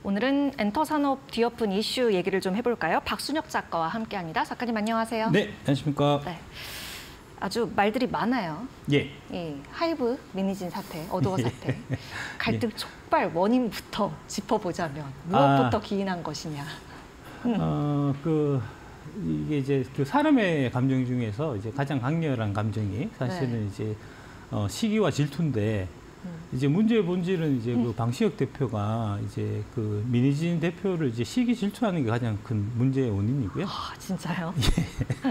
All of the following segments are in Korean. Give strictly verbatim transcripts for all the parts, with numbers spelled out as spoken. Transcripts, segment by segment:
오늘은 엔터산업 뒤엎은 이슈 얘기를 좀 해볼까요? 박순혁 작가와 함께합니다. 작가님 안녕하세요. 네, 안녕하십니까. 네. 아주 말들이 많아요. 예. 예, 하이브 미니진 사태, 어도어 사태. 갈등 예. 촉발 원인부터 짚어보자면 무엇부터 아, 기인한 것이냐. 음. 어, 그 이게 이제 그 사람의 감정 중에서 이제 가장 강렬한 감정이 사실은 네. 이제 어, 시기와 질투인데. 이제 문제의 본질은 이제 그 방시혁 대표가 이제 그 미니진 대표를 이제 시기 질투하는 게 가장 큰 문제의 원인이고요. 아, 진짜요? 예.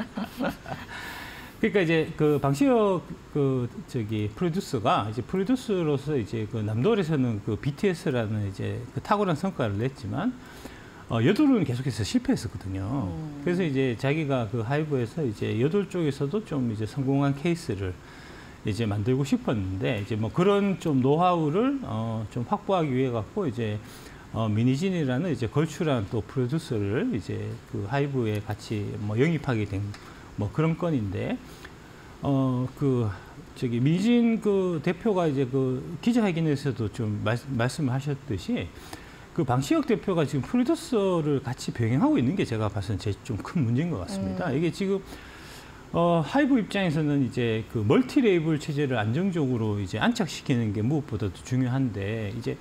그러니까 이제 그 방시혁 그 저기 프로듀서가 이제 프로듀서로서 이제 그 남도에서는 그 비티에스라는 이제 그 탁월한 성과를 냈지만 어, 여돌은 계속해서 실패했었거든요. 음. 그래서 이제 자기가 그 하이브에서 이제 여돌 쪽에서도 좀 이제 성공한 케이스를 이제 만들고 싶었는데 이제 뭐 그런 좀 노하우를 어 좀 확보하기 위해 갖고 이제 어 미니진이라는 이제 걸출한 또 프로듀서를 이제 그 하이브에 같이 뭐 영입하게 된 뭐 그런 건인데 어 그 저기 미니진 그 대표가 이제 그 기자회견에서도 좀 말, 말씀을 하셨듯이 그 방시혁 대표가 지금 프로듀서를 같이 병행하고 있는 게 제가 봐서는 제일 좀 큰 문제인 것 같습니다. 음. 이게 지금 어, 하이브 입장에서는 이제 그 멀티 레이블 체제를 안정적으로 이제 안착시키는 게 무엇보다도 중요한데 이제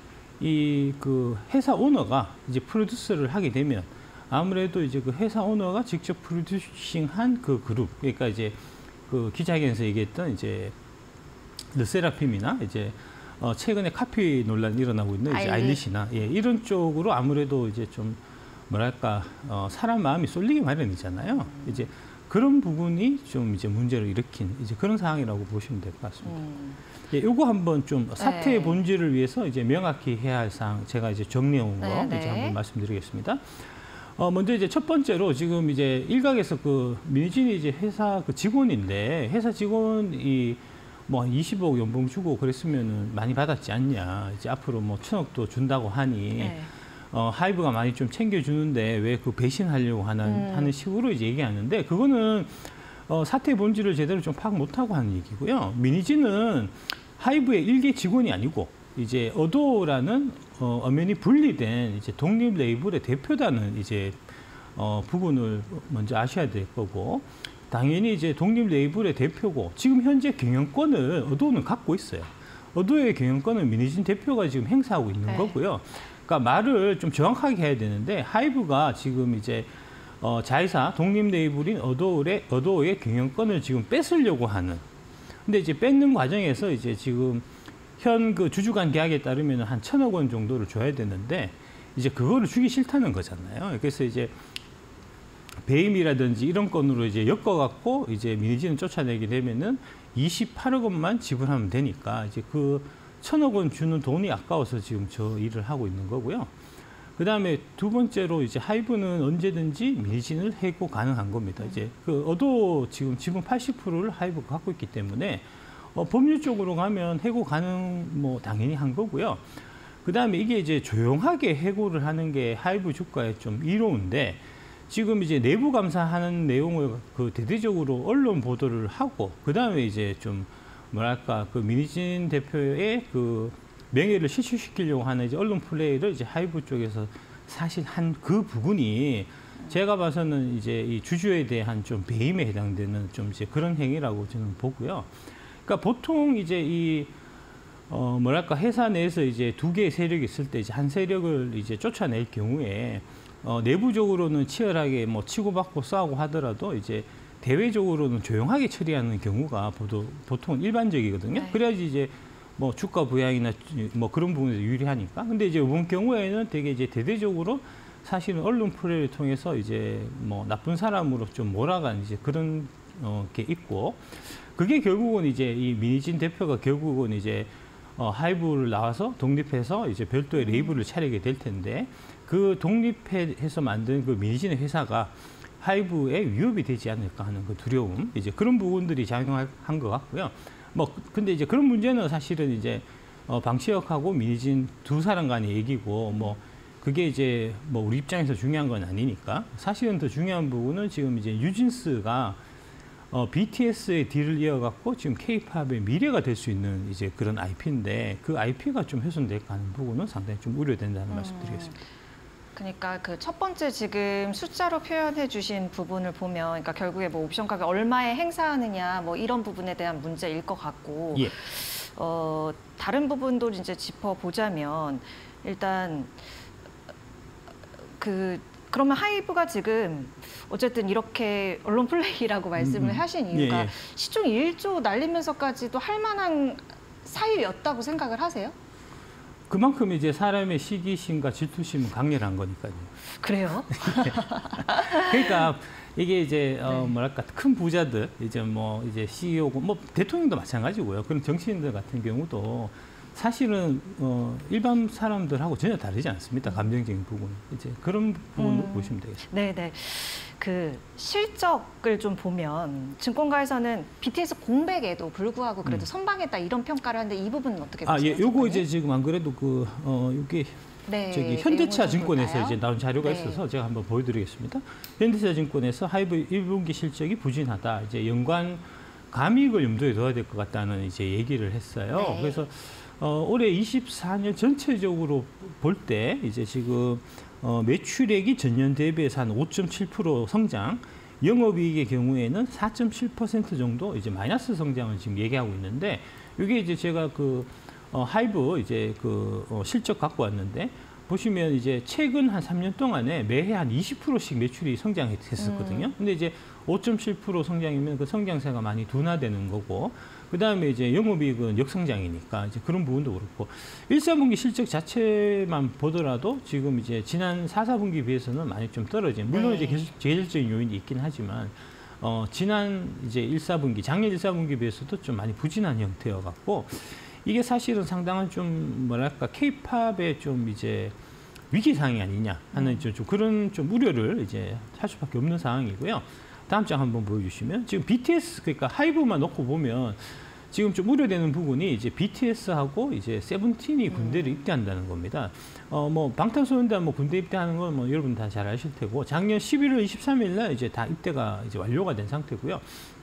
이 그 회사 오너가 이제 프로듀서를 하게 되면 아무래도 이제 그 회사 오너가 직접 프로듀싱한 그 그룹 그러니까 이제 그 기자회견에서 얘기했던 이제 르세라핌이나 이제 어, 최근에 카피 논란이 일어나고 있는 이제 아일릿이나 예, 이런 쪽으로 아무래도 이제 좀 뭐랄까 어, 사람 마음이 쏠리기 마련이잖아요. 음. 이제 그런 부분이 좀 이제 문제를 일으킨 이제 그런 상황이라고 보시면 될 것 같습니다. 음. 예, 요거 한번 좀 사태의 네. 본질을 위해서 이제 명확히 해야 할 사항 제가 이제 정리해 온 거 네, 네. 이제 한번 말씀드리겠습니다. 어, 먼저 이제 첫 번째로 지금 이제 일각에서 그 미니진이 이제 회사 그 직원인데 회사 직원이 뭐 이십억 연봉 주고 그랬으면은 많이 받았지 않냐. 이제 앞으로 뭐 천억도 준다고 하니. 네. 어, 하이브가 많이 좀 챙겨주는데 왜 그 배신하려고 하는, 음. 하는 식으로 이제 얘기하는데 그거는 어, 사태의 본질을 제대로 좀 파악 못하고 하는 얘기고요. 미니진은 하이브의 일개 직원이 아니고 이제 어도어라는 어, 엄연히 분리된 이제 독립 레이블의 대표다는 이제 어, 부분을 먼저 아셔야 될 거고 당연히 이제 독립 레이블의 대표고 지금 현재 경영권을 어도어는 갖고 있어요. 어도어의 경영권은 미니진 대표가 지금 행사하고 있는 네. 거고요. 그러니까 말을 좀 정확하게 해야 되는데 하이브가 지금 이제 어, 자회사 독립 레이블인 어도어의, 어도어의 경영권을 지금 뺏으려고 하는. 근데 이제 뺏는 과정에서 이제 지금 현 그 주주간 계약에 따르면 한 천억 원 정도를 줘야 되는데 이제 그거를 주기 싫다는 거잖아요. 그래서 이제 배임이라든지 이런 건으로 이제 엮어갖고 이제 미니진을 쫓아내게 되면은 이십팔억 원만 지불하면 되니까 이제 그 천억 원 주는 돈이 아까워서 지금 저 일을 하고 있는 거고요. 그 다음에 두 번째로 이제 하이브는 언제든지 미니진을 해고 가능한 겁니다. 이제 그 어도 지금 지분 팔십 퍼센트를 하이브가 갖고 있기 때문에 어, 법률적으로 가면 해고 가능 뭐 당연히 한 거고요. 그 다음에 이게 이제 조용하게 해고를 하는 게 하이브 주가에 좀 이로운데 지금 이제 내부 감사하는 내용을 그 대대적으로 언론 보도를 하고 그 다음에 이제 좀 뭐랄까 그 미니진 대표의 그 명예를 실추시키려고 하는 이제 언론 플레이를 이제 하이브 쪽에서 사실 한 그 부분이 제가 봐서는 이제 이 주주에 대한 좀 배임에 해당되는 좀 이제 그런 행위라고 저는 보고요. 그러니까 보통 이제 이 어 뭐랄까 회사 내에서 이제 두 개의 세력이 있을 때 이제 한 세력을 이제 쫓아낼 경우에 어 내부적으로는 치열하게 뭐 치고받고 싸우고 하더라도 이제 대외적으로는 조용하게 처리하는 경우가 보통 일반적이거든요. 네. 그래야지 이제 뭐 주가 부양이나 뭐 그런 부분에서 유리하니까. 근데 이제 이번 경우에는 되게 이제 대대적으로 사실은 언론 플레이를 통해서 이제 뭐 나쁜 사람으로 좀 몰아간 이제 그런 어, 게 있고 그게 결국은 이제 이 미니진 대표가 결국은 이제 어, 하이브를 나와서 독립해서 이제 별도의 레이블을 차리게 될 텐데 그 독립해서 만든 그 미니진의 회사가 하이브에 위협이 되지 않을까 하는 그 두려움, 이제 그런 부분들이 작용한 것 같고요. 뭐, 근데 이제 그런 문제는 사실은 이제, 어, 방시혁하고 미니진 두 사람 간의 얘기고, 뭐, 그게 이제 뭐 우리 입장에서 중요한 건 아니니까. 사실은 더 중요한 부분은 지금 이제 뉴진스가 어, 비티에스의 뒤를 이어갖고 지금 케이팝의 미래가 될 수 있는 이제 그런 아이피인데 그 아이피가 좀 훼손될까 하는 부분은 상당히 좀 우려된다는 음. 말씀드리겠습니다. 그러니까 그 첫 번째 지금 숫자로 표현해 주신 부분을 보면 그러니까 결국에 뭐 옵션 가격 얼마에 행사하느냐 뭐 이런 부분에 대한 문제일 것 같고 예. 어, 다른 부분도 이제 짚어보자면 일단 그 그러면 하이브가 지금 어쨌든 이렇게 언론 플레이라고 말씀을 음, 음. 하신 이유가 예, 예. 시중 일 조 날리면서까지도 할 만한 사유였다고 생각을 하세요? 그만큼 이제 사람의 시기심과 질투심은 강렬한 거니까요. 그래요? 그러니까 이게 이제 어 네. 뭐랄까 큰 부자들 이제 뭐 이제 씨이오고 뭐 대통령도 마찬가지고요. 그런 정치인들 같은 경우도 사실은 어 일반 사람들하고 전혀 다르지 않습니다. 감정적인 부분 이제 그런 부분으로 음. 보시면 되겠습니다. 네네. 그 실적을 좀 보면 증권가에서는 비티에스 공백에도 불구하고 그래도 음. 선방했다 이런 평가를 하는데 이 부분은 어떻게 아, 보세요? 예, 요거 장관님? 이제 지금 안 그래도 그 어 이게 네, 저기 현대차 내용을 좀 증권에서 볼까요? 이제 나온 자료가 네. 있어서 제가 한번 보여드리겠습니다. 현대차 증권에서 하이브 일 분기 실적이 부진하다. 이제 연간 감익을 염두에 둬야 될 것 같다는 이제 얘기를 했어요. 네. 그래서 어, 올해 이십사 년 전체적으로 볼 때 이제 지금 어, 매출액이 전년 대비해서 한 오 점 칠 퍼센트 성장, 영업이익의 경우에는 사 점 칠 퍼센트 정도 이제 마이너스 성장을 지금 얘기하고 있는데 이게 이제 제가 그 어, 하이브 이제 그 어, 실적 갖고 왔는데 보시면 이제 최근 한 삼 년 동안에 매해 한 이십 퍼센트씩 매출이 성장했었거든요. 음. 근데 이제 오 점 칠 퍼센트 성장이면 그 성장세가 많이 둔화되는 거고 그 다음에 이제 영업이익은 역성장이니까 이제 그런 부분도 그렇고 일, 사 분기 실적 자체만 보더라도 지금 이제 지난 사, 사 분기 비해서는 많이 좀 떨어진 물론 네. 이제 계속 계절적인 요인이 있긴 하지만 어, 지난 이제 일, 사 분기 작년 일, 사 분기 비해서도 좀 많이 부진한 형태여 갖고 이게 사실은 상당한 좀 뭐랄까 케이팝의 좀 이제 위기 상황이 아니냐 하는 좀, 좀 그런 좀 우려를 이제 할 수밖에 없는 상황이고요. 다음 장 한번 보여주시면 지금 비티에스 그러니까 하이브만 놓고 보면 지금 좀 우려되는 부분이 이제 비티에스하고 이제 세븐틴이 군대를 입대한다는 겁니다. 어 뭐 방탄소년단 뭐 군대 입대하는 건 뭐 여러분 다 잘 아실 테고 작년 십일월 이십삼일 날 이제 다 입대가 이제 완료가 된 상태고요.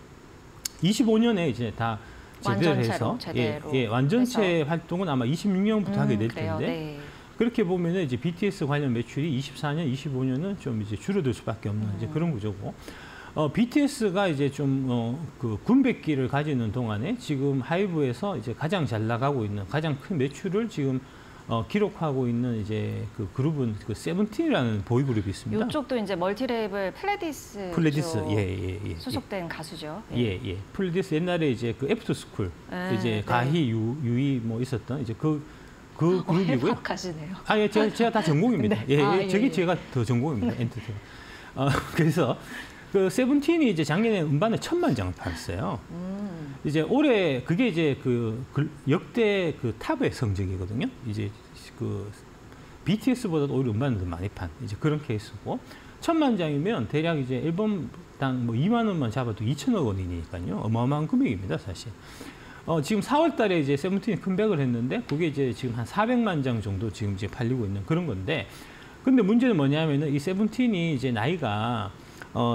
이십오 년에 이제 다 제대를 완전체로, 해서 제대로 예, 예 완전체 해서. 활동은 아마 이십육 년부터 하게 될 음, 그래요? 텐데 네. 그렇게 보면은 이제 비티에스 관련 매출이 이십사 년, 이십오 년은 좀 이제 줄어들 수밖에 없는 음. 이제 그런 구조고. 어, 비티에스가 이제 좀, 어, 그 군백기를 가지는 동안에 지금 하이브에서 이제 가장 잘 나가고 있는, 가장 큰 매출을 지금, 어, 기록하고 있는 이제 그 그룹은 그 세븐틴이라는 보이그룹이 있습니다. 이쪽도 이제 멀티레이블 플레디스 플레디스, 쪽 예, 예, 예. 소속된 가수죠. 예, 예. 플레디스 옛날에 이제 그 애프터스쿨, 네, 이제 네. 가희, 유, 유이 뭐 있었던 이제 그, 그 그룹이고요. 가시네요. 아, 예, 제가, 제가 다 전공입니다. 네. 예, 아, 예, 예, 저게 예. 제가 더 전공입니다. 엔터테인. 어, 그래서 그 세븐틴이 이제 작년에 음반을 천만 장을 팔았어요. 음. 이제 올해 그게 이제 그 글- 역대 그 탑의 성적이거든요. 이제 그 비티에스보다도 오히려 음반을 더 많이 판 이제 그런 케이스고 천만 장이면 대략 이제 앨범당 뭐 이만 원만 잡아도 이천억 원이니까요. 어마어마한 금액입니다, 사실. 어, 지금 사월 달에 이제 세븐틴이 컴백을 했는데 그게 이제 지금 한 사백만 장 정도 지금 이제 팔리고 있는 그런 건데 근데 문제는 뭐냐면은 이 세븐틴이 이제 나이가 어,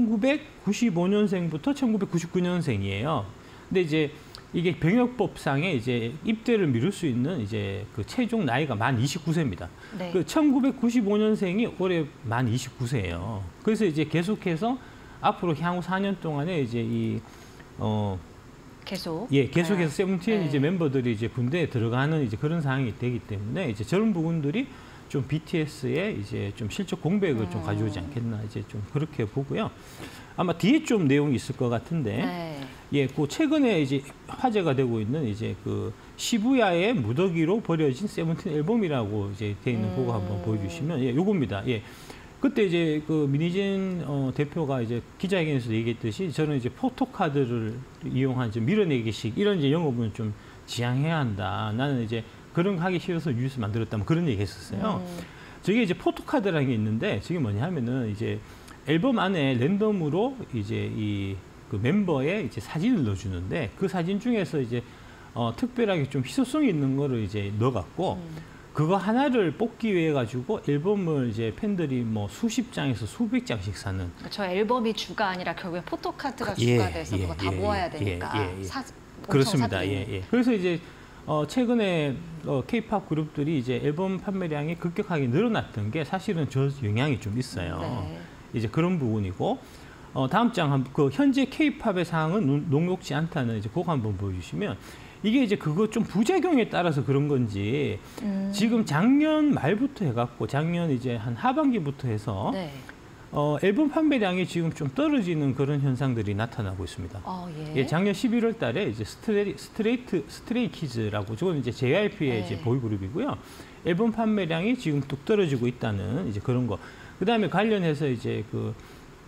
천구백구십오 년생부터 천구백구십구 년생이에요. 근데 이제 이게 병역법상에 이제 입대를 미룰 수 있는 이제 그 최종 나이가 만 이십구 세입니다. 네. 그 천구백구십오 년생이 올해 만 이십구 세예요. 그래서 이제 계속해서 앞으로 향후 사 년 동안에 이제 이 어, 계속. 예, 계속해서 네. 세븐틴 네. 이제 멤버들이 이제 군대에 들어가는 이제 그런 상황이 되기 때문에 이제 저런 부분들이 좀 비티에스의 이제 좀 실적 공백을 음. 좀 가져오지 않겠나 이제 좀 그렇게 보고요. 아마 뒤에 좀 내용이 있을 것 같은데, 네. 예, 그 최근에 이제 화제가 되고 있는 이제 그 시부야의 무더기로 버려진 세븐틴 앨범이라고 이제 돼 있는 음. 그거 한번 보여주시면, 예, 요겁니다. 예. 그때 이제 그 민희진 어, 대표가 이제 기자회견에서 얘기했듯이 저는 이제 포토카드를 이용한 좀 밀어내기식 이런 이제 영업은 좀 지양해야 한다. 나는 이제 그런 거 하기 싫어서 유에서 만들었다. 뭐 그런 얘기 했었어요. 음. 저게 이제 포토카드라는 게 있는데 저게 뭐냐 하면은 이제 앨범 안에 랜덤으로 이제 이 그 멤버의 이제 사진을 넣어주는데 그 사진 중에서 이제 어, 특별하게 좀 희소성이 있는 거를 이제 넣어갖고 음. 그거 하나를 뽑기 위해 가지고 앨범을 이제 팬들이 뭐 수십 장에서 수백 장씩 사는. 저 앨범이 주가 아니라 결국에 포토카드가 예, 주가 돼서 예, 그거 다 예, 모아야 예, 되니까 예, 예. 사, 그렇습니다. 사들이는. 예, 예. 그래서 이제 어, 최근에 어, K-팝 그룹들이 이제 앨범 판매량이 급격하게 늘어났던 게 사실은 저 영향이 좀 있어요. 네. 이제 그런 부분이고 어, 다음 장 한 그 현재 K-팝의 상황은 녹- 녹록지 않다는 이제 그거 한번 보여주시면 이게 이제 그거 좀 부작용에 따라서 그런 건지 음. 지금 작년 말부터 해갖고 작년 이제 한 하반기부터 해서 네. 어, 앨범 판매량이 지금 좀 떨어지는 그런 현상들이 나타나고 있습니다. 어, 예. 예, 작년 십일월 달에 이제 스트레이, 스트레이트, 스트레이 키즈라고, 저건 이제 제이와이피의 네. 이제 보이그룹이고요. 앨범 판매량이 지금 뚝 떨어지고 있다는 이제 그런 거. 그 다음에 관련해서 이제 그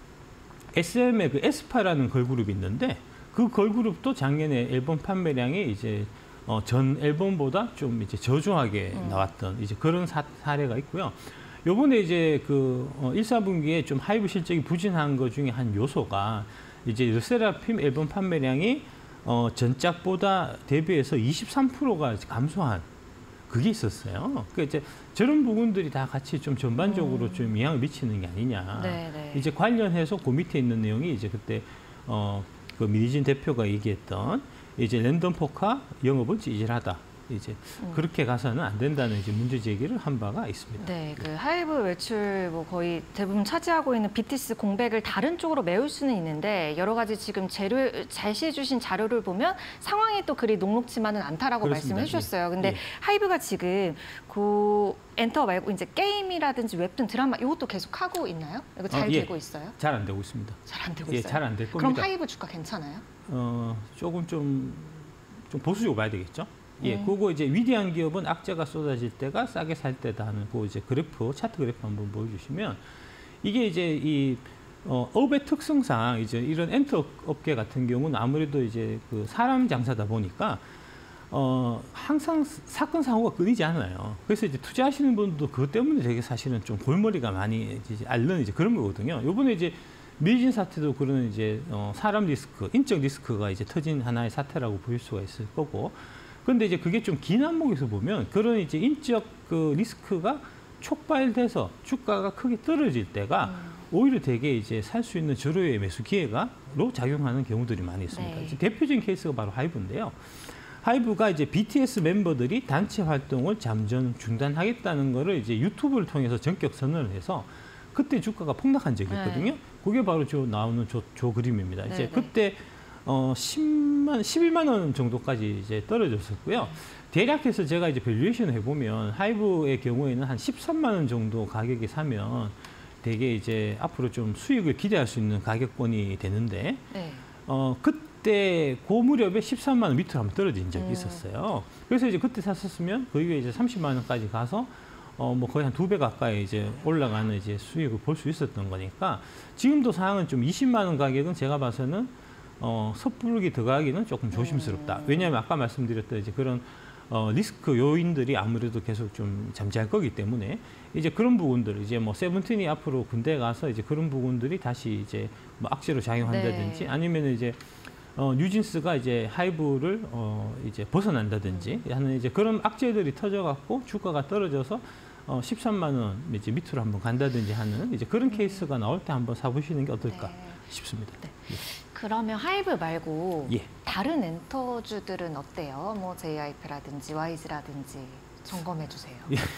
에스엠의 그 에스파라는 걸그룹이 있는데 그 걸그룹도 작년에 앨범 판매량이 이제 어, 전 앨범보다 좀 이제 저조하게 음. 나왔던 이제 그런 사, 사례가 있고요. 요번에 이제 그 어, 일, 사분기에 좀 하이브 실적이 부진한 것 중에 한 요소가 이제 르세라핌 앨범 판매량이 어, 전작보다 대비해서 이십삼 퍼센트가 감소한 그게 있었어요. 그러니까 이제 저런 부분들이 다 같이 좀 전반적으로 음. 좀 영향을 미치는 게 아니냐. 네, 네. 이제 관련해서 그 밑에 있는 내용이 이제 그때 어, 그 미니진 대표가 얘기했던 이제 랜덤 포카 영업은 찌질하다. 이제 음. 그렇게 가서는 안 된다는 이제 문제 제기를 한 바가 있습니다. 네, 그 하이브 매출 뭐 거의 대부분 차지하고 있는 비티에스 공백을 다른 쪽으로 메울 수는 있는데 여러 가지 지금 재료 제시해 주신 자료를 보면 상황이 또 그리 녹록지만은 않다라고 그렇습니다. 말씀해 주셨어요. 근데 예. 하이브가 지금 그 엔터 말고 이제 게임이라든지 웹툰 드라마 이것도 계속 하고 있나요? 이거 잘 어, 예. 되고 있어요? 잘 안 되고 있습니다. 잘 안 되고 예, 있어요. 잘 안 될 그럼 겁니다. 하이브 주가 괜찮아요? 어, 조금 좀, 좀 보수적으로 봐야 되겠죠. 예, 음. 그거 이제 위대한 기업은 악재가 쏟아질 때가 싸게 살 때다 하는 그 이제 그래프, 차트 그래프 한번 보여주시면 이게 이제 이 어, 업의 특성상 이제 이런 엔터 업계 같은 경우는 아무래도 이제 그 사람 장사다 보니까 어, 항상 사건 사고가 끊이지 않아요. 그래서 이제 투자하시는 분도 그것 때문에 되게 사실은 좀 골머리가 많이 이제 앓는 이제 그런 거거든요. 요번에 이제 미진 사태도 그런 이제 어, 사람 리스크, 인적 리스크가 이제 터진 하나의 사태라고 볼 수가 있을 거고. 그런데 이제 그게 좀 긴 항목에서 보면 그런 이제 인적 그 리스크가 촉발돼서 주가가 크게 떨어질 때가 음. 오히려 되게 이제 살 수 있는 저로의 매수 기회가로 작용하는 경우들이 많이 있습니다. 네. 이제 대표적인 케이스가 바로 하이브인데요. 하이브가 이제 비티에스 멤버들이 단체 활동을 잠정 중단하겠다는 거를 이제 유튜브를 통해서 전격 선언을 해서 그때 주가가 폭락한 적이 있거든요. 네. 그게 바로 저 나오는 저, 저 그림입니다. 네, 이제 네. 그때 어 십만, 십일만 원 정도까지 이제 떨어졌었고요. 대략해서 제가 이제 밸류에이션을 해보면 하이브의 경우에는 한 십삼만 원 정도 가격에 사면 되게 이제 앞으로 좀 수익을 기대할 수 있는 가격권이 되는데 네. 어 그때 그 무렵에 십삼만 원 밑으로 한번 떨어진 적이 음. 있었어요. 그래서 이제 그때 샀었으면 그 이후에 이제 삼십만 원까지 가서 어 뭐 거의 한 두 배 가까이 이제 올라가는 이제 수익을 볼 수 있었던 거니까 지금도 상황은 좀 이십만 원 가격은 제가 봐서는 어 섣부르게 들어가기는 조금 조심스럽다. 음. 왜냐하면 아까 말씀드렸던 이제 그런 어 리스크 요인들이 아무래도 계속 좀 잠재할 거기 때문에 이제 그런 부분들 이제 뭐 세븐틴이 앞으로 군대 가서 이제 그런 부분들이 다시 이제 뭐 악재로 작용한다든지 네. 아니면 이제 어, 뉴진스가 이제 하이브를 어, 이제 벗어난다든지 하는 이제 그런 악재들이 터져갖고 주가가 떨어져서 어, 십삼만 원 이제 밑으로 한번 간다든지 하는 이제 그런 케이스가 나올 때 한번 사보시는 게 어떨까 네. 싶습니다. 네. 그러면 하이브 말고 예. 다른 엔터주들은 어때요? 뭐 제이와이피라든지 와이즈라든지 점검해 주세요.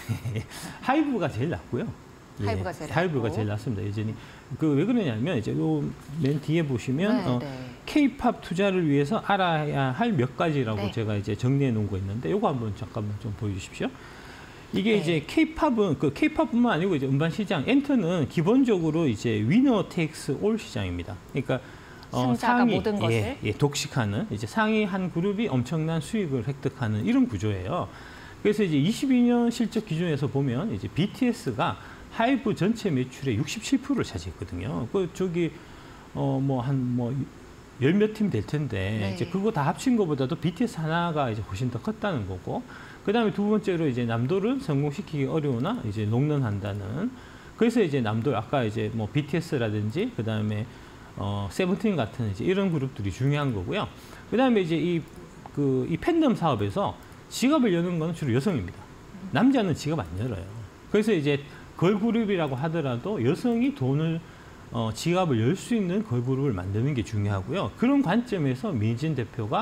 하이브가 제일 낫고요. 하이브가 제일 하이브가 낫고. 제일 낫습니다. 여전히 그 왜 그러냐면 이제 요 맨 뒤에 보시면 네, 어, 네. K-팝 투자를 위해서 알아야 할 몇 가지라고 네. 제가 이제 정리해 놓은 거 있는데 요거 한번 잠깐만 좀 보여주십시오. 이게 네. 이제 K-팝은 그 K-팝뿐만 아니고 이제 음반 시장 엔터는 기본적으로 이제 위너 테이크스 올 시장입니다. 그러니까 승자가 모든 것을? 예, 예, 독식하는 이제 상위 한 그룹이 엄청난 수익을 획득하는 이런 구조예요. 그래서 이제 이십이 년 실적 기준에서 보면 이제 비티에스가 하이브 전체 매출의 육십칠 퍼센트를 차지했거든요. 그 저기 어 뭐 한 뭐 열 몇 팀 될 텐데 네. 이제 그거 다 합친 것보다도 비티에스 하나가 이제 훨씬 더 컸다는 거고. 그다음에 두 번째로 이제 남도를 성공시키기 어려우나 이제 녹론한다는. 그래서 이제 남도 아까 이제 뭐 비티에스라든지 그다음에 어 세븐틴 같은 이제 이런 그룹들이 중요한 거고요. 그다음에 이제 이 그 이 팬덤 사업에서 지갑을 여는 건 주로 여성입니다. 남자는 지갑 안 열어요. 그래서 이제 걸그룹이라고 하더라도 여성이 돈을 어, 지갑을 열 수 있는 걸그룹을 만드는 게 중요하고요. 그런 관점에서 민진 대표가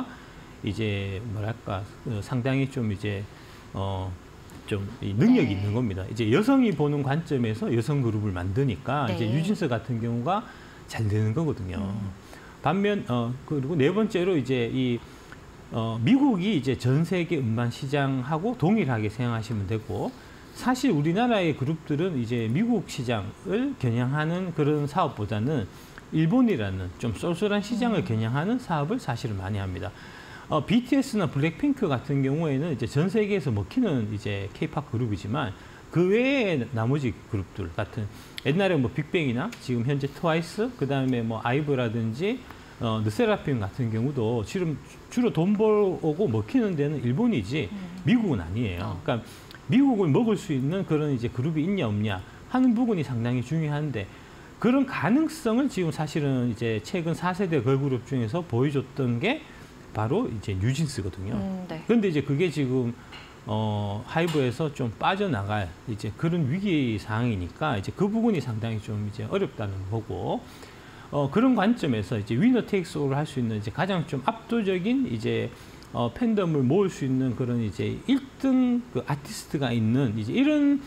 이제 뭐랄까 어, 상당히 좀 이제 어, 좀 능력이 네. 있는 겁니다. 이제 여성이 보는 관점에서 여성 그룹을 만드니까 네. 이제 유진스 같은 경우가 잘 되는 거거든요. 음. 반면 어 그리고 네 번째로 이제 이 어, 미국이 이제 전 세계 음반 시장하고 동일하게 생각하시면 되고, 사실 우리나라의 그룹들은 이제 미국 시장을 겨냥하는 그런 사업보다는 일본이라는 좀 쏠쏠한 시장을 음. 겨냥하는 사업을 사실은 많이 합니다. 어, 비티에스나 블랙핑크 같은 경우에는 이제 전 세계에서 먹히는 이제 케이팝 그룹이지만 그 외에 나머지 그룹들 같은 옛날에 뭐 빅뱅이나 지금 현재 트와이스, 그 다음에 뭐 아이브라든지 어, 르세라핌 같은 경우도 지금 주로 돈 벌고 먹히는 데는 일본이지 미국은 아니에요. 그러니까 미국을 먹을 수 있는 그런 이제 그룹이 있냐 없냐 하는 부분이 상당히 중요한데, 그런 가능성을 지금 사실은 이제 최근 사 세대 걸그룹 중에서 보여줬던 게 바로 이제 뉴진스거든요. 음, 네. 그런데 이제 그게 지금 어, 하이브에서 좀 빠져나갈 이제 그런 위기 상황이니까 이제 그 부분이 상당히 좀 이제 어렵다는 거고, 어, 그런 관점에서 이제 위너 테이크스 올을 할 수 있는 이제 가장 좀 압도적인 이제 어, 팬덤을 모을 수 있는 그런 이제 일 등 그 아티스트가 있는 이제 이런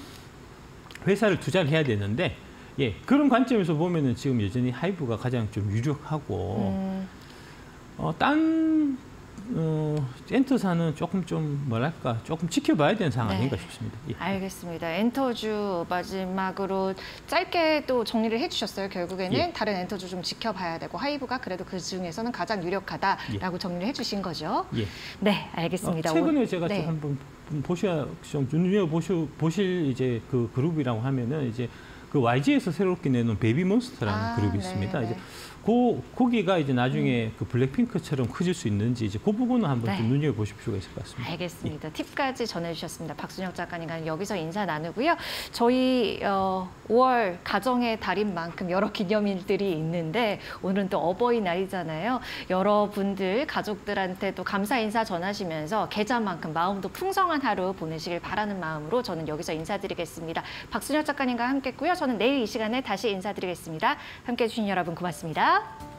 회사를 투자를 해야 되는데, 예, 그런 관점에서 보면은 지금 여전히 하이브가 가장 좀 유력하고, 음. 어, 딴, 어, 엔터사는 조금 좀 뭐랄까 조금 지켜봐야 되는 상황 아닌가 네. 싶습니다. 예. 알겠습니다. 엔터주 마지막으로 짧게 또 정리를 해주셨어요. 결국에는 예. 다른 엔터주 좀 지켜봐야 되고 하이브가 그래도 그 중에서는 가장 유력하다라고 예. 정리를 해주신 거죠. 예. 네, 어, 알겠습니다. 최근에 오- 제가 네. 좀 한번 보셔, 좀 눈여 보시, 보실 이제 그 그룹이라고 하면은 이제 그 와이지에서 새롭게 내놓은 베이비몬스터라는 아, 그룹이 네, 있습니다. 네. 이제 그 거기가 이제 나중에 그 블랙핑크처럼 커질 수 있는지 이제 그 부분은 한번 네. 좀 눈여겨 보실 필요가 있을 것 같습니다. 알겠습니다. 팁까지 전해주셨습니다. 박순혁 작가님과는 여기서 인사 나누고요. 저희 어, 오월 가정의 달인 만큼 여러 기념일들이 있는데 오늘은 또 어버이날이잖아요. 여러분들 가족들한테 또 감사 인사 전하시면서 계좌만큼 마음도 풍성한 하루 보내시길 바라는 마음으로 저는 여기서 인사드리겠습니다. 박순혁 작가님과 함께했고요. 저는 내일 이 시간에 다시 인사드리겠습니다. 함께해 주신 여러분 고맙습니다.